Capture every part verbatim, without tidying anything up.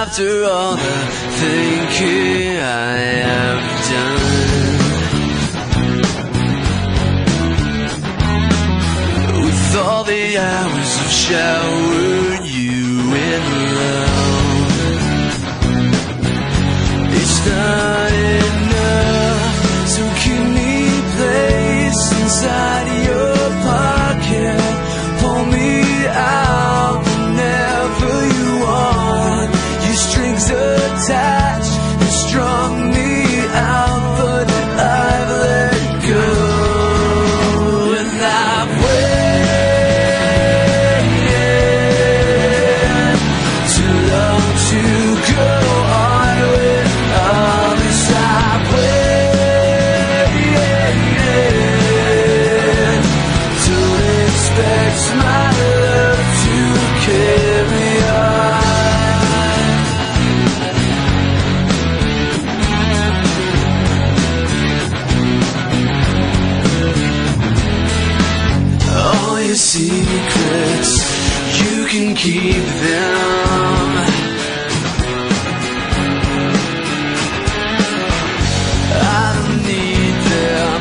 after all the thinking I have done. With all the hours of showering you in love, it's not enough, so keep me placed inside your pocket. Pull me out whenever you want. Your strings attached and strung me out, but I've let go. And I've waited too long to go on with all this. I've waited. Don't expect my love to carry on. All your secrets, you can keep them. I don't need them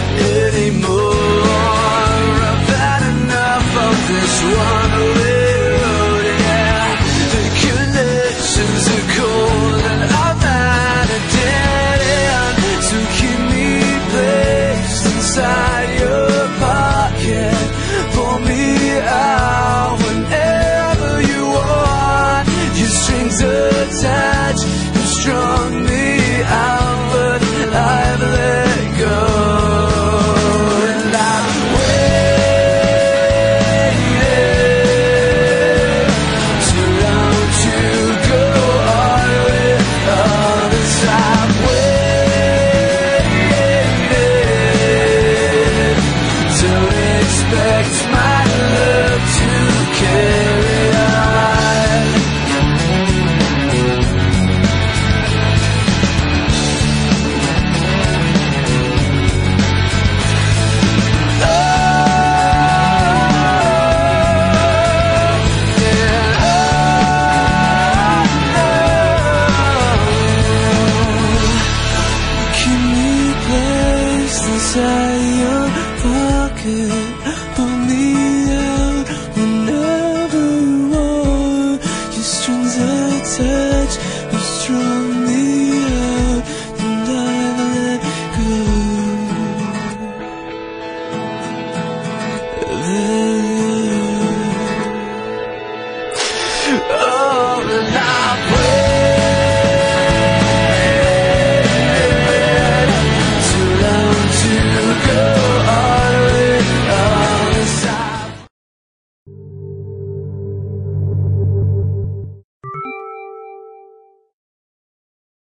anymore. I've had enough of this one-way road, yeah. The connections are cold and I'm at a dead end. So keep me placed inside your pocket. Pull me out whenever you want. Your strings attached and strung me out, but I've let go. And I've waited too long to go on with all this. I've waited. Don't expect my love to carry on. Oh, yeah, oh, keep me placed inside your pocket. Pull me out whenever you want. Your strings attached, you strung me out, and I've let go. Let go. Oh, and I've